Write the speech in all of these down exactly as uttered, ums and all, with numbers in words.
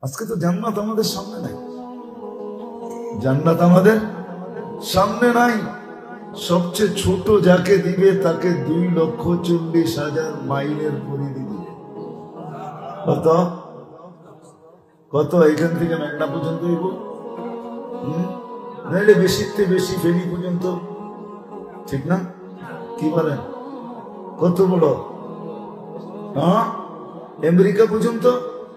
আজকে তো জান্নাত আমাদের সামনে নাই, জান্নাত আমাদের সামনে নাই। সবচেয়ে ছোট যাকে দিবে তাকে দুই লক্ষ চল্লিশ হাজার মাইলের পরিধি দিবে। কত কত এখান থেকে মেঘনা পর্যন্ত দিব, হম নাইলে বেশিতে বেশি ফেরি পর্যন্ত, ঠিক না? কি বলেন? কত বড়? হ্যাঁ, আমেরিকা পর্যন্ত।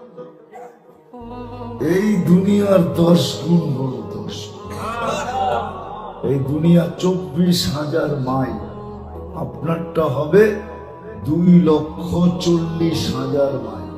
এই দুনিয়ার দশ গুণ বড়, দশ। এই দুনিয়া চব্বিশ হাজার মাইল, আপনারটা হবে দুই লক্ষ চল্লিশ হাজার মাইল।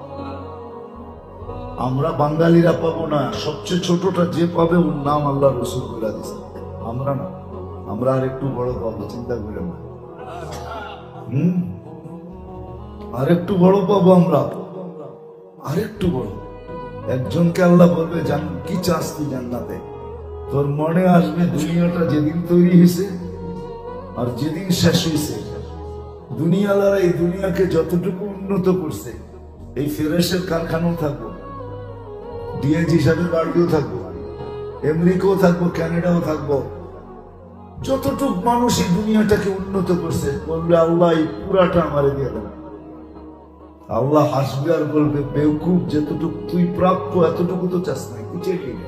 আমরা বাঙালিরা পাবো না, সবচেয়ে ছোটটা যে পাবে ওর নাম আল্লাহ রসুল বলে দিয়েছে, আমরা না। আমরা আর একটু বড় পাবো, চিন্তা করে না। হম আর একটু বড় পাবো আমরা, আর একটু বড়। একজনকে আল্লাহ বলবে, জান কি চাস তুই জান্নাতে? তোর মনে আসবে দুনিয়াটা যেদিন তৈরি হয়েছে আর যেদিন শেষ হয়েছে। দুনিয়ালারা এই দুনিয়াকে যতটুকু উন্নত করছে, এই ফেরেশের কারখানাও থাকবো, ডিএজ হিসাবে বাড়িও থাকবো, আমেরিকাও থাকবো, কানাডাও থাকবো। যতটুকু মানুষ এই দুনিয়াটাকে উন্নত করছে, বলবে আল্লাহ এই পুরাটা আমারে দিয়ে দেবে। আল্লাহ হাসবে আর বলবে, বেউকুফ, যতটুকু তুই প্রাপ্য এতটুকু তো চাস নাই, তুই চেয়ে নিলে।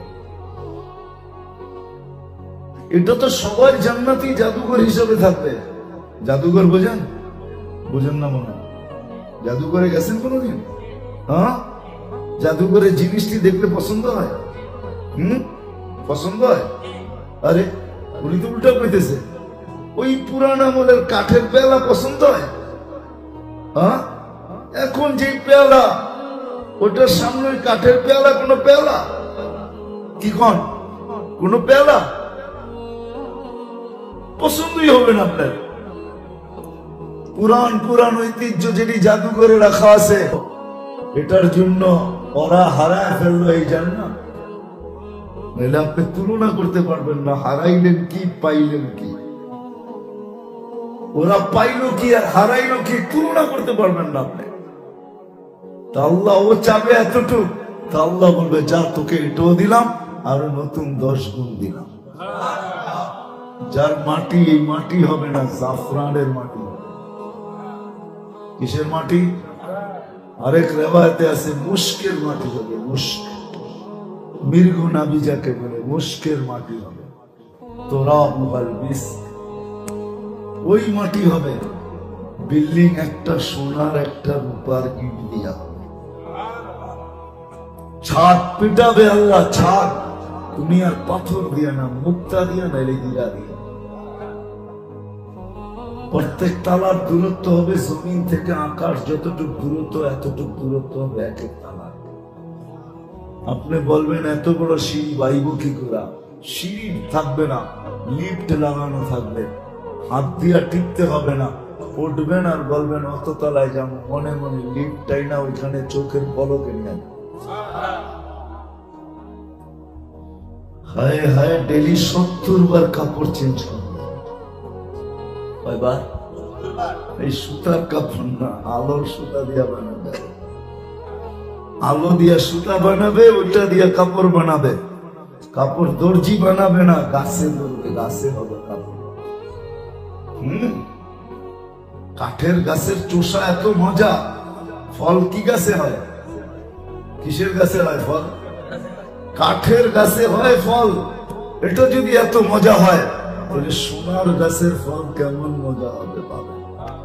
এটা তো সবাই জান্নাতি জাদুঘর হিসাবে থাকবে। জাদুঘর বোঝেন? বোঝেন না মনে? জাদুঘরে গেছেন কোনোদিন? হ্যাঁ, জাদুঘরের জিনিসটি দেখতে পছন্দ হয়? হম পছন্দ হয়? আরে উনি তো উল্টা কইতেছে, ওই পুরান আমলের কাঠের পেয়ালা পছন্দ হয়। হ্যাঁ, এখন যে পেয়ালা, ওটার সামনে কাঠের পেয়ালা কোনো পেয়ালা কি কন? কোনো পেয়ালা পছন্দই হবে না আপনার। পুরান পুরান ঐতিহ্য যেটি জাদুঘরে রাখা আছে, এটার জন্য ওরা হারায় ফেললো এই জান্নাত। নাহলে আপনি তুলনা করতে পারবেন না, হারাইলেন কি পাইলেন কি। ওরা পাইলো কি আর হারাইলো কি তুলনা করতে পারবেন না আপনি। তা আল্লাহ ও চাবে এতটুকু, তা আল্লাহ বলবে, যা তোকে এটাও দিলাম আর নতুন দশ গুণ দিলাম। যার মাটি, এই মাটি হবে না জাফরানের মাটি। কিসের মাটি? আরেক রেওয়ায়েতে আছে মুশকের মাটি হবে, মুশক, মৃগ নাবি যাকে বলে, মুশকের মাটি হবে। তোরাবুল মিস্ক, ওই মাটি হবে। বিল্ডিং একটা সোনার একটা রূপার ইট দিয়া, ছাদ পিটাবে আল্লাহ, ছাদ তুমি আর পাথর দিয়া না, মুক্তা দিয়া, নাইলে দিয়া দিয়া। প্রত্যেক তালার দূরত্ব হবে জমিন থেকে আকাশ যতটুকু দূরত্ব, এতটুকু দূরত্ব হবে এক এক তালা। আপনি বলবেন এত বড় সিঁড়ি বাইব কি করে? সিঁড়ি থাকবে না, লিফট লাগানো থাকবে, হাত দিয়া টিপতে হবে না। উঠবেন আর বলবেন অত তলায় যাবো, মনে মনে লিফটটাই না ওইখানে চোখের পলকে নিয়ে। হায় হায়, ডেলি সত্তর বার কাপড় চেঞ্জ করবে। কয়বার? এই সুতার কাপড় না, আলোর সুতা দিয়া বানাবে। আলো দিয়া সুতা বানাবে, ওইটা দিয়া কাপড় বানাবে। কাপড় দর্জি বানাবে না, গাছে ধরবে, গাছে হবে কাপড়। হম কাঠের গাছের চোষা এত মজা। ফল কি গাছে হয়? কিসের গাছে হয় ফল? কাঠের গাছে হয় ফল। এটা যদি এত মজা হয়, তাহলে সোনার গাছের ফল কেমন মজা হবে পাবে।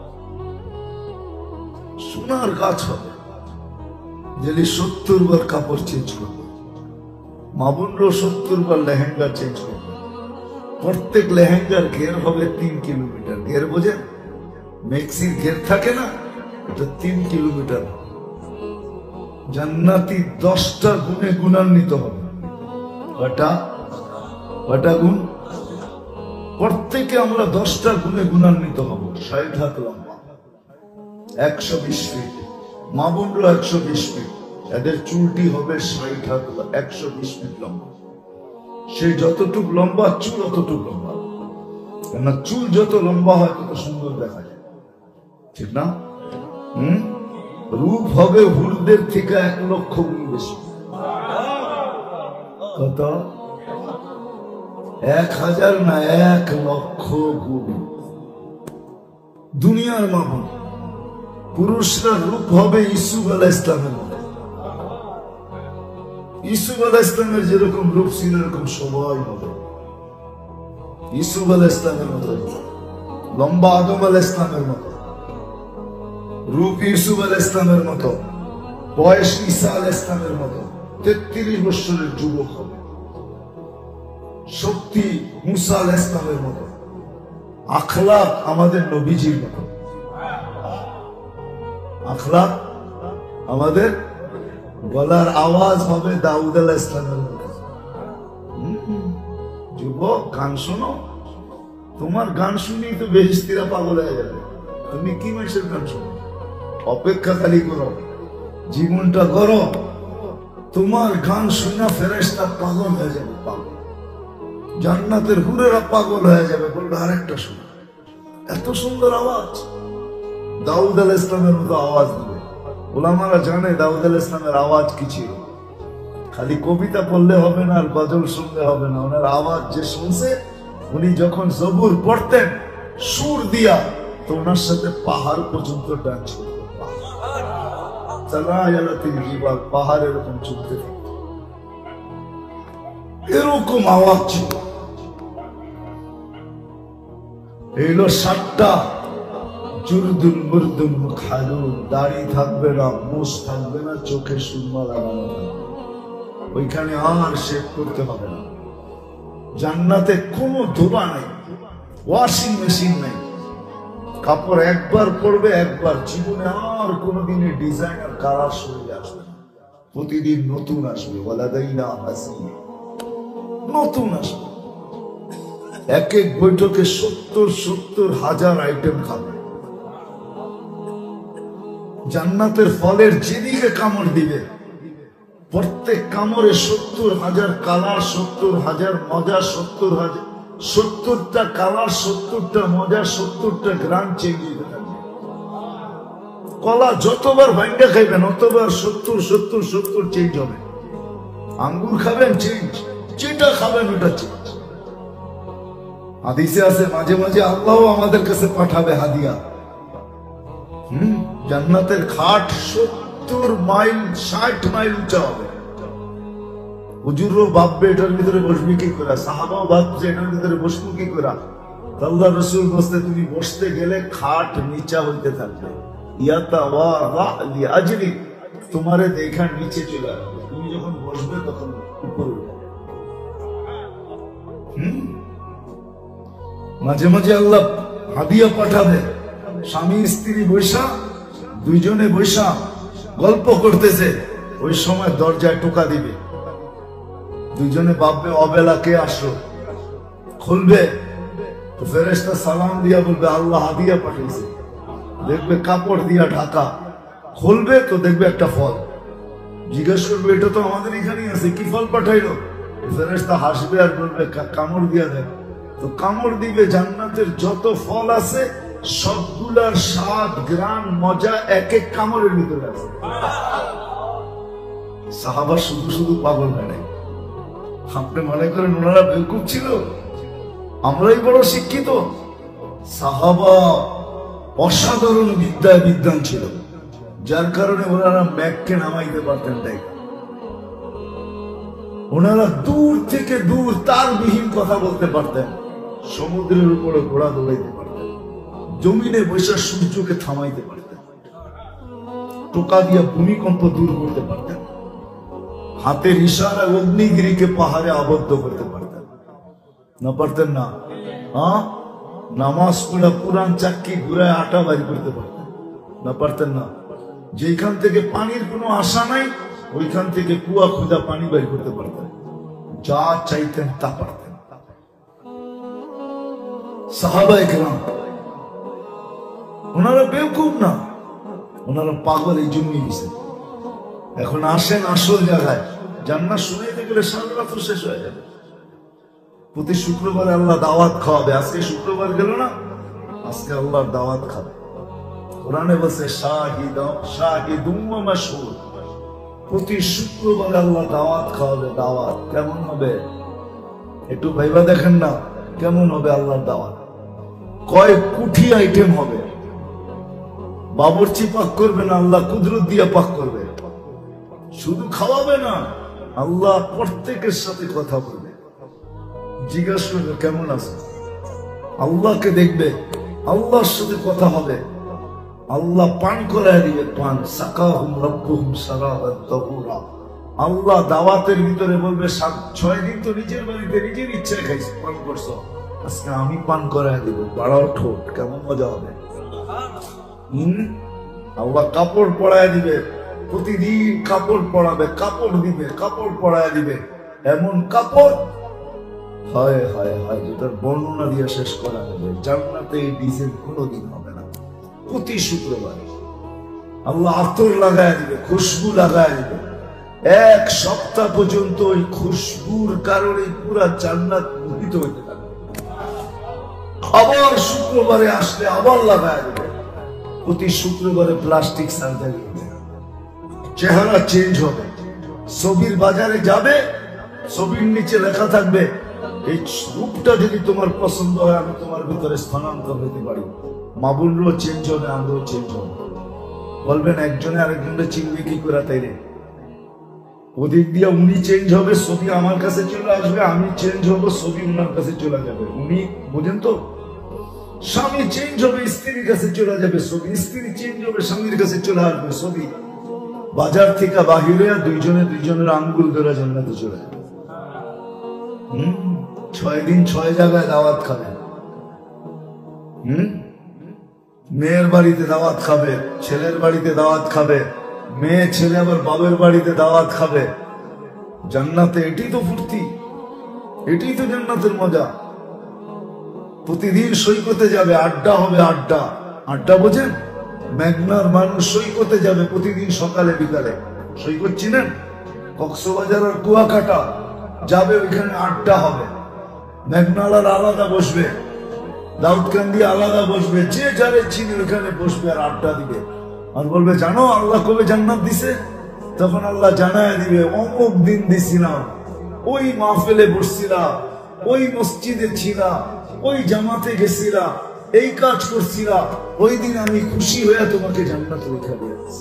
সোনার গাছ হবে, যদি সত্তর বার কাপড় চেঞ্জ করবে। মামুনরাও সত্তর বার লেহেঙ্গা চেঞ্জ করবে। প্রত্যেক লেহেঙ্গার ঘের হবে তিন কিলোমিটার। ঘের বোঝেন? মেক্সির ঘের থাকে না, এটা তিন কিলোমিটার। জান্নাতি দশটা গুণে গুণান্বিত হবে। কয়টা? কয়টা গুণ? প্রত্যেকে আমরা দশটা গুণে গুণান্বিত হব। ষাট হাত লম্বা, একশো বিশ ফিট। মা বোনরা একশো বিশ ফিট, এদের চুলটি হবে ষাট হাত, একশো বিশ ফিট লম্বা। সে যতটুক লম্বা, চুল অতটুক লম্বা। কেননা চুল যত লম্বা হয় তত সুন্দর দেখা যায়, ঠিক না? হম রূপ হবে হুরদের থেকে এক লক্ষ গুণ বেশি। কত? এক হাজার না এক লক্ষ গুণ। দুনিয়ার মামুন পুরুষরা রূপ হবে ইসুফ আলাইহিস ইসলামের মতো। ইসুফ আলাইহিস ইসলামের যেরকম রূপ ছিল এরকম সবাই হবে। ইসুফ আলাইহিস ইসলামের মতো, লম্বা আদম আলাইহিস ইসলামের মতো, রূপ ইউসুফ আলাইহিস ইসলামের মতো, বয়স ঈসা আলাইহিস ইসলামের মতো, তেত্রিশ বছরের যুবক হবে। শক্তি মুসা আলাইহিস ইসলামের মতো, আখলাক আমাদের নবীজির মতো। আখলাক আমাদের, গলার আওয়াজ হবে দাউদ আলাইহিস ইসলামের মতো। যুবক গান শোনো, তোমার গান শুনেই তো বেহেশতিরা পাগল হয়ে যাবে। তুমি কি মানুষের গান শোনো? অপেক্ষা খালি করো, জীবনটা করো, তোমার গান শুনে ফেরেশতা পাগল হয়ে যাবে। পাগল জান্নাতের হুরেরা পাগল হয়ে যাবে, বলবে আরেকটা শোনো। এত সুন্দর আওয়াজ, দাউদ আলাইহিস ইসলামের মতো আওয়াজ দিবে। ওলামারা জানে দাউদ আলাইহিস ইসলামের আওয়াজ কি ছিল। খালি কবিতা পড়লে হবে না, আর গজল শুনলে হবে না। ওনার আওয়াজ যে শুনছে, উনি যখন জবুর পড়তেন সুর দিয়া, তো ওনার সাথে পাহাড় পর্যন্ত ডান্স করত। পাহাড় এরকম চলতে থাকত, এরকম আওয়াজ ছিল। এলো সাতটা জুরদুল মুরদুল মুখালুন, দাড়ি থাকবে না, মুছ থাকবে না, চোখে সুরমা লাগানো থাকবে, ওইখানে আর শেভ করতে হবে না। জান্নাতে কোনো ধোবা নাই, ওয়াশিং মেশিন নাই, কাপড় একবার পরবে একবার, জীবনে আর কোনোদিনে ডিজাইন আর কালার শরীরে আসবে না, প্রতিদিন নতুন আসবে। ওয়ালাদাইনা হাসিন, নতুন আসবে। এক এক বৈঠকে সত্তর সত্তর হাজার আইটেম খাবে। জান্নাতের ফলের যেদিকে কামড় দিবে, প্রত্যেক কামড়ে সত্তর হাজার কালার, সত্তর হাজার মজা, সত্তর হাজার সত্তরটা কালার, সত্তরটা মজা, সত্তরটা গ্রাম চেঞ্জ হতে থাকবে। কলা যতবার ভাঙ্গা খাইবেন অতবার সত্তর সত্তর সত্তর চেঞ্জ হবে। আঙ্গুর খাবেন চেঞ্জ, যেটা খাবেন ওটা চেঞ্জ। হাদিসে আছে মাঝে মাঝে আল্লাহ আমাদের কাছে পাঠাবে হাদিয়া। হম জান্নাতের খাট সত্তর মাইল ষাট মাইল উঁচা হবে। হুজুরও ভাববে এটার ভিতরে বসবি কি করে, সাহাবাও ভাবছে এটার ভিতরে বসবো কি করে। আল্লাহ রাসূল বসতে, তুমি বসতে গেলে খাট নিচা হইতে থাকবে। ইয়াতা ওয়া রা'লি আজরি, তোমারে দেখা নিচে চলে আসবে, তুমি যখন বসবে তখন উপরে উঠবে। হুম মাঝে মাঝে আল্লাহ হাদিয়া পাঠাবে। স্বামী স্ত্রী বৈশা, দুইজনে বৈশা গল্প করতেছে, ওই সময় দরজায় টোকা দিবে। দুইজনে ভাববে অবেলা কে আসলো, খুলবে তো ফেরেশতা সালাম দিয়া বলবে আল্লাহ হাদিয়া পাঠিয়েছে। দেখবে কাপড় দিয়া ঢাকা, খুলবে তো দেখবে একটা ফল। জিজ্ঞেস করবে এটা তো আমাদের এখানেই আছে, কি ফল পাঠাইলো? ফেরেশতা হাসবে আর বলবে কামড় দিয়া দেখ। তো কামড় দিবে, জান্নাতের যত ফল আছে সবগুলার স্বাদ গ্রান মজা এক এক কামড়ের ভিতরে আছে। সাহাবা শুধু শুধু পাগল হয় নাই। আপনি মনে করেন ওনারা বেকুব ছিল? আমরাই বড় শিক্ষিত। সাহাবা অসাধারণ বিদ্যায় বিদ্যান ছিল, যার কারণে ওনারা ম্যাককে নামাইতে পারতেন। তাই ওনারা দূর থেকে দূর তার বিহীন কথা বলতে পারতেন, সমুদ্রের উপরে ঘোড়া দৌড়াইতে পারতেন, জমিনে বৈশা সূর্যকে থামাইতে পারতেন, টোকা দিয়া ভূমিকম্প দূর করতে পারতেন, হাতের ইশারা অগ্নিগিরিকে পাহাড়ে আবদ্ধ করতে পারতেন। না পারতেন না? হ্যাঁ, নামাজ পড়া পুরান চাক্কি ঘুরায় আটা বাড়ি করতে পারতেন। না পারতেন না? যেখান থেকে পানির কোনো আশা নাই ওইখান থেকে কুয়া খুদা পানি বের করতে পারতেন। যা চাইতেন তা পারতেন। সাহাবায়ে কেরাম ওনারা বেকুব না, ওনারা পাগল এই জন্যই দিছে। এখন আসেন আসল জায়গায়। জান্নাত শুনাইতে গেলে সারা রাত শেষ হয়ে যাবে। প্রতি শুক্রবারে আল্লাহ দাওয়াত খাওয়াবে। আজকে শুক্রবার গেল না, আজকে আল্লাহর দাওয়াত খাবে। কোরআনে বলছে শাহিদ শাহিদুম ওয়া মাশহুদ, প্রতি শুক্রবারে আল্লাহ দাওয়াত খাওয়াবে। দাওয়াত কেমন হবে একটু ভাইবা দেখেন না, কেমন হবে আল্লাহর দাওয়াত? কয় কোটি আইটেম হবে। বাবুর্চি পাক করবে না, আল্লাহ কুদরত দিয়া পাক করবে। শুধু খাওয়াবে না, আল্লাহ প্রত্যেকের সাথে কথা বলবে, জিজ্ঞাসা করবে কেমন আছে। আল্লাহকে দেখবে, আল্লাহর সাথে কথা হবে। আল্লাহ পান করায় দিবে পান, সাকাহুম রব্বুহুম শারাবান তাহুরা। আল্লাহ দাওয়াতের ভিতরে বলবে ছয় দিন তো নিজের বাড়িতে নিজের ইচ্ছায় খাইছো, পান করছো, আজকে আমি পান করায় দিব, বাড়াও ঠোঁট, কেমন মজা হবে। হম আল্লাহ কাপড় পরায় দিবে, প্রতিদিন কাপড় পরাবে, কাপড় দিবে, কাপড় পরায় দিবে, এমন কাপড় হয় হয় হয় যেটার বর্ণনা দিয়ে শেষ করা হবে। জান্নাতে এই ডিজাইন কোনোদিন হবে না। প্রতি শুক্রবারে আল্লাহ আতর লাগায় দিবে, খুশবু লাগায় দিবে, এক সপ্তাহ পর্যন্ত ওই খুশবুর কারণে পুরা জান্নাত মোহিত হইতে থাকবে। আবার শুক্রবারে আসলে আবার লাগায় দিবে। প্রতি শুক্রবারে প্লাস্টিক সার্জারি হবে, চেহারা চেঞ্জ হবে। ছবির বাজারে যাবে, ছবির নিচে লেখা থাকবে এই রূপটা যদি তোমার পছন্দ হয় আমি তোমার ভিতরে স্থানান্তর হতে পারি। মা বোনরাও চেঞ্জ হবে, আমরাও চেঞ্জ হবে। বলবেন একজনে আরেকজনকে চিনবে কি করে? তাই রে ওদিক দিয়ে উনি চেঞ্জ হবে, ছবি আমার কাছে চলে আসবে, আমি চেঞ্জ হবো, ছবি উনার কাছে চলে যাবে। উনি বুঝেন তো, স্বামী চেঞ্জ হবে, স্ত্রীর কাছে চলে যাবে ছবি, স্ত্রী চেঞ্জ হবে, স্বামীর কাছে চলে আসবে ছবি। বাজার থেকে বাহিরে দুইজনে দুইজনের আঙ্গুল ধরে জান্নাতে চলে যাবে। হম ছয় দিন ছয় জায়গায় দাওয়াত খাবে। হম মেয়ের বাড়িতে দাওয়াত খাবে, ছেলের বাড়িতে দাওয়াত খাবে, মেয়ে ছেলে আবার বাবের বাড়িতে দাওয়াত খাবে। জান্নাতে এটি তো ফুর্তি, এটি তো জান্নাতের মজা। প্রতিদিন সৈকতে যাবে, আড্ডা হবে, আড্ডা। আড্ডা বোঝেন? মেঘনার মানুষ সৈকতে যাবে প্রতিদিন সকালে বিকালে। সৈকত চিনেন? কক্সবাজার আর কুয়াকাটা যাবে, ওইখানে আড্ডা হবে। মেঘনালার আলাদা বসবে, দাউদকান্দি আলাদা বসবে, যে যারে চিনি ওইখানে বসবে আর আড্ডা দিবে। আর বলবে জানো আল্লাহ কবে জান্নাত দিছে? তখন আল্লাহ জানায় দিবে অমুক দিন দিছিলাম, ওই মাহফিলে বসছিলাম, ওই মসজিদে ছিলাম, ওই জামাতে গেছিলাম, এই কাজ করছিলাম, ওই দিন আমি খুশি হয়ে তোমাকে জান্নাত লেখা দিয়েছি।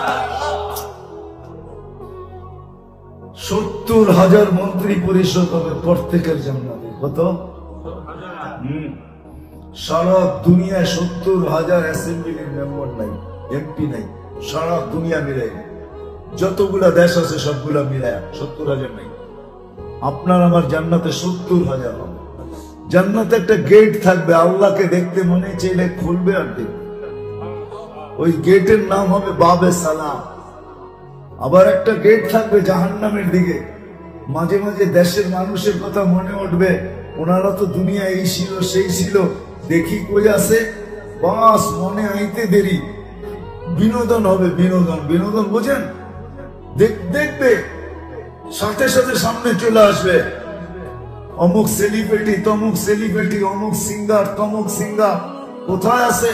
সত্তর হাজার মন্ত্রী পরিষদ হবে প্রত্যেকের জান্নাতে। কত? হম সারা দুনিয়ায় সত্তর হাজার অ্যাসেম্বলির মেম্বার নাই, এমপি নাই, সারা দুনিয়া মিলাই যতগুলা দেশ আছে সবগুলা মিলায় সত্তর হাজার নাই। আপনার আমার জান্নাতে সত্তর হাজার হবে। জান্নাতে একটা গেট থাকবে, আল্লাহকে দেখতে মনে চাইলে খুলবে আর দেখবে। ওই গেটের নাম হবে বাবে সালাম। আবার একটা গেট থাকবে জাহান্নামের দিকে। মাঝে মাঝে দেশের মানুষের কথা মনে উঠবে, ওনারা তো দুনিয়া এই ছিল সেই ছিল, দেখি কই আছে, বাস মনে আইতে দেরি। বিনোদন হবে, বিনোদন। বিনোদন বোঝেন? দেখবে সাথে সাথে সামনে চলে আসবে অমুক সেলিব্রিটি, তমুক সেলিব্রিটি, অমুক সিঙ্গার, তমুক সিঙ্গার কোথায় আছে,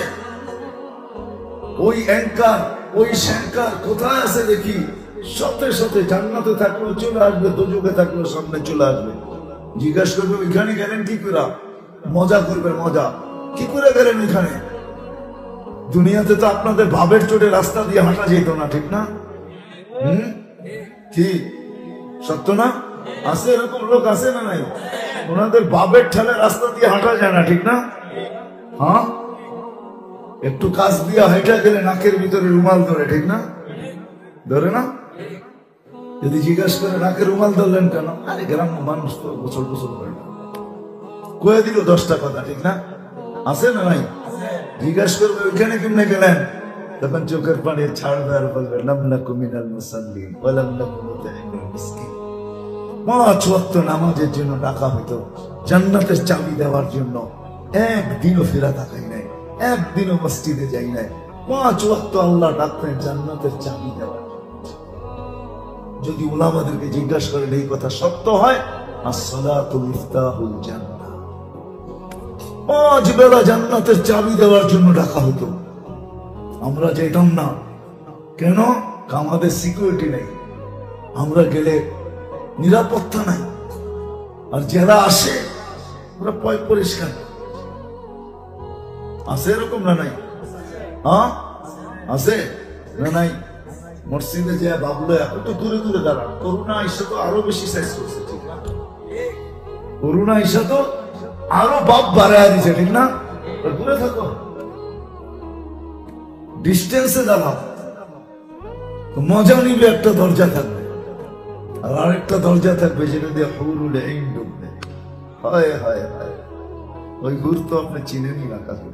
ওই অ্যাঙ্কার, ওই শ্যাঙ্কার কোথায় আছে দেখি। সাথে সাথে জান্নাতে থাকলেও চলে আসবে, দোজখে থাকলেও সামনে চলে আসবে। জিজ্ঞাসা করবে ওইখানে গেলেন কি করে? মজা করবে, মজা কি করে গেলেন ওইখানে? দুনিয়াতে তো আপনাদের ভাবের চোটে রাস্তা দিয়ে হাঁটা যেত না, ঠিক না? হম কি সত্য না? আছে এরকম লোক, আছে না নাই? ওনাদের বাবের ঠেলে রাস্তা দিয়ে হাঁটা যায় না, ঠিক না? হ্যাঁ একটু কাজ দিয়ে হেঁটে গেলে নাকের ভিতরে রুমাল ধরে, ঠিক না? ধরে না? যদি জিজ্ঞাসা করে নাকের রুমাল ধরলেন কেন? আরে গ্রাম্য মানুষ তো গোসল গোসল করে না, কয়ে দিল দশটা কথা, ঠিক না? আছে না নাই? জিজ্ঞাসা করবে ওইখানে কেমনে গেলেন, তখন চোখের পানি ছাড়বে আর বলবে লাম নাকু মিনাল মুসাল্লিন ওয়া লাম নাকু নুতঈমুল মিসকিন। পাঁচ ওয়াক্ত নামাজের জন্য ডাকা হতো, জান্নাতের চাবি দেওয়ার জন্য। একদিনও ফেরা তাকাই নাই, একদিনও মসজিদে যাই নাই। পাঁচ ওয়াক্ত আল্লাহ ডাকতেন জান্নাতের চাবি দেওয়ার। যদি উলামাদেরকে জিজ্ঞাসা করেন এই কথা সত্য হয়, আসসালাতু মিফতাহুল জান্নাহ, পাঁচ বেলা জান্নাতের চাবি দেওয়ার জন্য ডাকা হতো। আমরা যেতাম না কেন? আমাদের সিকিউরিটি নেই। আমরা গেলে নিরাপত্তা নাই, আর যারা আসে ওরা পয় পরিষ্কার আছে, এরকম না নাই? হ্যাঁ আছে না নাই? মসজিদে যে ভাবলো একটু দূরে দূরে দাঁড়ান, করোনা এসে তো আরো বেশি সাইজ করছে, ঠিক না? করোনা এসে তো আরো বাপ বাড়ায় দিচ্ছে, ঠিক না? দূরে থাকো, ডিস্টেন্সে দাঁড়াও, মজা নিবে। একটা দরজা থাকবে আর আরেকটা দরজা থাকবে যেটা দিয়ে হুরুল আইন ঢুকবে। হায় হায় হায়, ওই হুর তো আপনি চিনেনই না কাকে।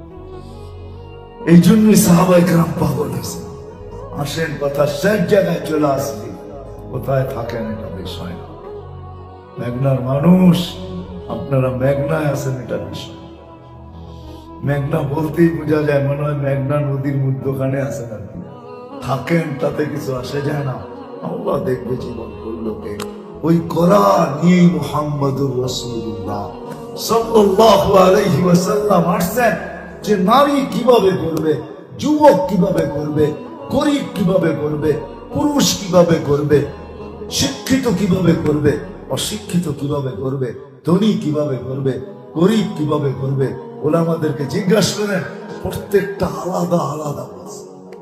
এই জন্যই সাহাবায়ে কেরাম পাগল হয়েছে। আসেন কথা শেষ জায়গায় চলে আসবে, কোথায় থাকেন এটা বিষয় না। মেঘনার মানুষ, আপনারা মেঘনায় আছেন এটা বিষয়। মেঘনা বলতেই বোঝা যায় মনে হয় মেঘনা নদীর মধ্যখানে আছেন আর কি। থাকেন তাতে কিছু আসে যায় না, আল্লাহ দেখবে জীবন করলোকে। ওই কোরআন নিয়েই মুহাম্মদুর রাসূলুল্লাহ সাল্লাল্লাহু আলাইহি ওয়াসাল্লাম আসছেন যে নারী কিভাবে করবে, যুবক কিভাবে করবে, গরিব কিভাবে করবে, পুরুষ কিভাবে করবে, শিক্ষিত কিভাবে করবে, অশিক্ষিত কিভাবে করবে, ধনী কিভাবে করবে, গরিব কিভাবে করবে। ওলামাদেরকে জিজ্ঞাসা করেন, প্রত্যেকটা আলাদা আলাদা বলছে,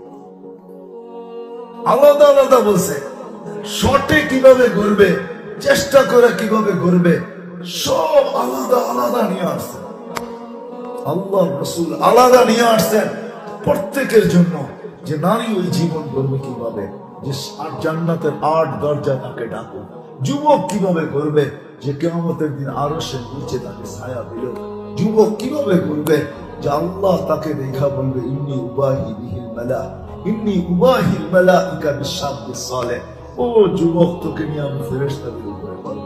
আলাদা আলাদা বলছে। শর্টে কিভাবে করবে, চেষ্টা করে কিভাবে করবে, সব আলাদা আলাদা নিয়ে আসছে। আল্লাহ রাসূল আলাদা নিয়ে আসছেন প্রত্যেকের জন্য, যে নারী ওই জীবন করবে কিভাবে, যে জান্নাতের আট দরজা তাকে ডাকো। যুবক কিভাবে করবে, যে কিয়ামতের দিন আরশের নিচে তাকে ছায়া দিল। যুবক কিভাবে করবে, যে আল্লাহ তাকে দেখা বলবে ইন্নী উবাহি বিহিল মালা, ইন্নী উবাহিল মালাইকা বিশাব্বিস সালেহ। ও যুবক, তোকে নিয়ে আমি ফেরেশতাদের উপরে বলবো,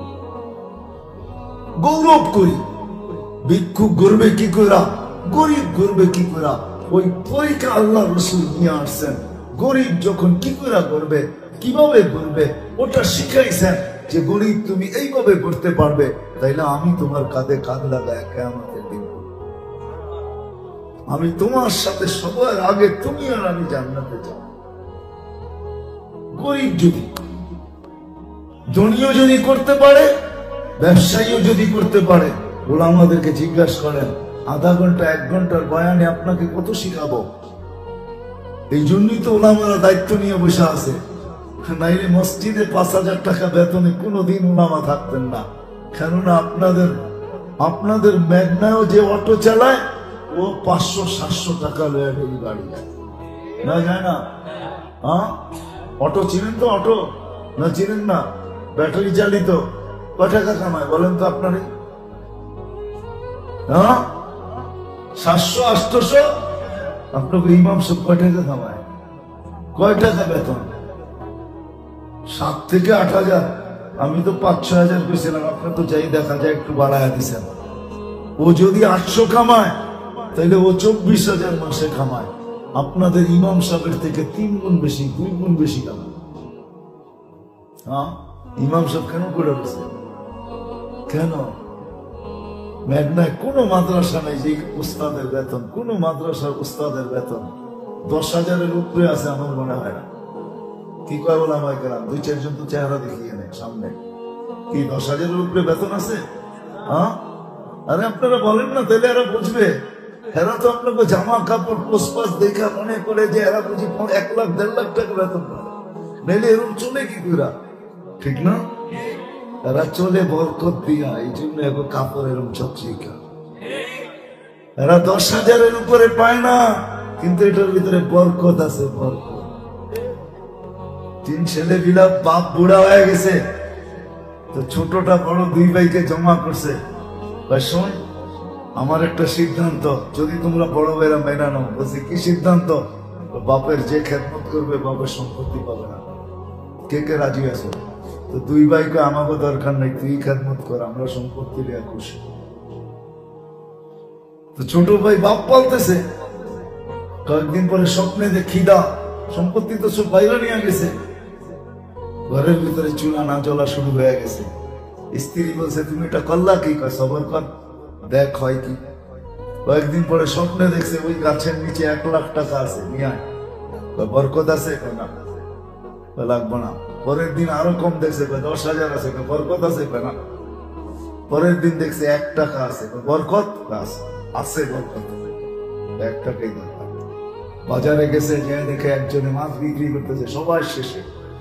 গৌরব করি। ভিক্ষুক করবে কি করে, গরিব করবে কি করে, ওই পরীক্ষা আল্লাহ রাসূল নিয়ে আসছেন। গরিব যখন কি করে করবে, কিভাবে করবে, ওটা শিখাইছেন যে গরিব তুমি এইভাবে করতে পারবে, তাইলে আমি তোমার কাঁধে কাঁধ লাগায় কিয়ামতের দিন আমি তোমার সাথে সবার আগে তুমি আর আমি জান্নাতে যাব। গরিব যদি, ধনীও যদি করতে পারে, ব্যবসায়ীও যদি করতে পারে। ওলামাদেরকে জিজ্ঞাসা করেন, আধা ঘন্টা এক ঘন্টার বয়ানে আপনাকে কত শিখাবো? এই জন্যই তো ওলামারা দায়িত্ব নিয়ে বসে আছে। নাইলে মসজিদে পাঁচ হাজার টাকা বেতনে কোনোদিন ওলামা থাকতেন না। কেননা আপনাদের আপনাদের মেঘনায়ও যে অটো চালায়, ও পাঁচশো সাতশো টাকা লয়ে এই গাড়ি না যায় না। হ্যাঁ, অটো চিনেন তো? অটো না চিনেন না? ব্যাটারি চালিত। কয় টাকা কামায় বলেন তো আপনারই? হ্যাঁ, সাতশো আটশো। আপনাকে ইমাম সব কয় টাকা কামায়? কয় টাকা বেতন? সাত থেকে আট হাজার। আমি তো পাঁচ ছ হাজার পেয়েছিলাম, আপনার তো যাই দেখা যায় একটু বাড়ায় দিচ্ছেন। ও যদি আটশো কামায়, তাহলে ও চব্বিশ হাজার মাসে কামায়। আপনাদের ইমাম সাহেবের থেকে তিন গুণ বেশি, দুই গুণ বেশি কামায়। হ্যাঁ, ইমাম সাহেব কেন করে রয়েছে? কেন? মেঘনায় কোনো মাদ্রাসা নেই যে উস্তাদের বেতন, কোন মাদ্রাসার উস্তাদের বেতন দশ হাজারের উপরে আছে আমার মনে হয় না। কি কয় বলে আমায় গেলাম, দুই চারজন তো চেহারা দেখিয়ে নেই সামনে। কি দশ হাজারের উপরে বেতন আছে? হ্যাঁ, আরে আপনারা বলেন না, তাহলে এরা বুঝবে। এরা তো আপনাকে জামা কাপড় পোস্পাস দেখা মনে করে যে এরা বুঝি এক লাখ দেড় লাখ টাকা বেতন পায়, নাইলে এরকম চলে কি করে? ঠিক না? এরা চলে বরকত দিয়া, এই জন্য এখন কাপড় এরকম চকচিকা। এরা দশ হাজারের উপরে পায় না, কিন্তু এটার ভিতরে বরকত আছে, বরকত। তিন ছেলে বিলা বাপ বুড়া হয়ে গেছে, তো ছোটটা বড় দুই ভাইকে জমা করছে। শোন, আমার একটা সিদ্ধান্ত, যদি তোমরা বড় ভাইরা মেনে নাও। বলছি কি সিদ্ধান্ত? বাপের যে খেদমত করবে বাপের সম্পত্তি পাবে না। কে কে রাজি আছো? তো দুই ভাইকে আমাকে দরকার নাই, তুই খেদমত কর, আমরা সম্পত্তি নিয়ে খুশি। তো ছোট ভাই বাপ পালতেছে। কয়েকদিন পরে স্বপ্নে যে খিদা, সম্পত্তি তো সব বাইরে নিয়ে গেছে, ঘরের ভিতরে চুলা না জ্বলা শুরু হয়ে গেছে। স্ত্রী বলছে তুমি এটা করলা কি? কয় সবর কর, দেখ হয় কি। কয়েকদিন পরে স্বপ্নে দেখছে ওই গাছের নিচে এক লাখ টাকা আছে, নিয়ে আয়। বরকত আছে না? লাগবে না। পরের দিন আরো কম দেখছে, দশ হাজার আছে, বরকত আছে না। পরের দিন দেখছে এক টাকা আছে, বরকত আছে, বরকত এক টাকাই দরকার। বাজারে গেছে, যে দেখে একজনে মাছ বিক্রি করতেছে, সবার শেষে।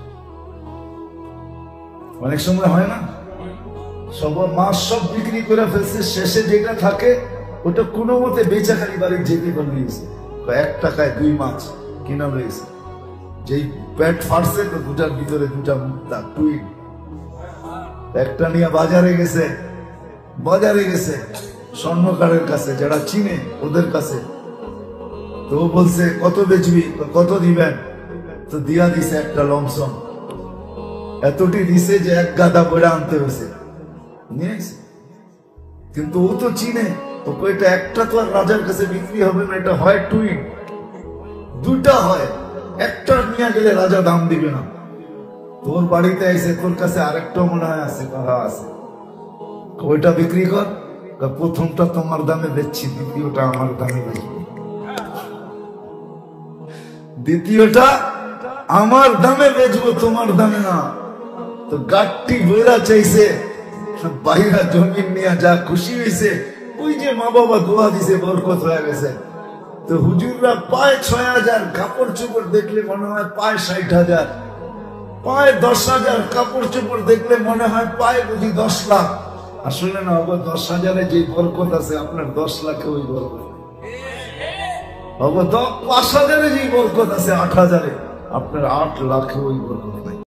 অনেক সময় হয় না, সবার মাছ সব বিক্রি করে ফেলছে, শেষে যেটা থাকে ওটা কোনো মতে বেচা খালি বাড়ি যেতে পারলিয়েছে, এক টাকায় দুই মাছ কিনা রয়েছে। যেই পেট ফাটছে তো দুটার ভিতরে দুটা মুক্তা টুইট, একটা নিয়ে বাজারে গেছে, বাজারে গেছে স্বর্ণকারের কাছে, যারা চিনে ওদের কাছে। তো বলছে কত বেচবি, কত দিবেন? তো দিয়া দিছে একটা লমসম, এতটি দিছে যে এক গাদা বইরা আনতে হয়েছে, নিয়েছে। কিন্তু ও তো চিনে, তো এটা একটা তো আর রাজার কাছে বিক্রি হবে না, এটা হয় টুইট, দুইটা হয়, একটা নিয়ে গেলে রাজা দাম দিবে না। তোর বাড়িতে এসে তোর কাছে আরেকটা মনে হয় আছে, কথা আছে, ওইটা বিক্রি কর। প্রথমটা তোমার দামে বেচছি, দ্বিতীয়টা আমার দামে বেচবো, দ্বিতীয়টা আমার দামে বেচবো, তোমার দামে না। তো গাঠটি বইরা চাইছে, বাইরা জমিন নিয়ে যা খুশি হয়েছে, ওই যে মা বাবা দোয়া দিছে, বরকত হয়ে গেছে। তো হুজুররা পায় ছয় হাজার, কাপড় চোপড় দেখলে মনে হয় পায় ষাট হাজার, পায় দশ হাজার, কাপড় চোপড় দেখলে মনে হয় পায় বুঝি দশ লাখ। আসলে না, আবার দশ হাজারে যে বরকত আছে, আপনার দশ লাখে ওই বরকত। পাঁচ হাজারে যে বরকত আছে, আট হাজারে, আপনার আট লাখে ওই বরকত নাই।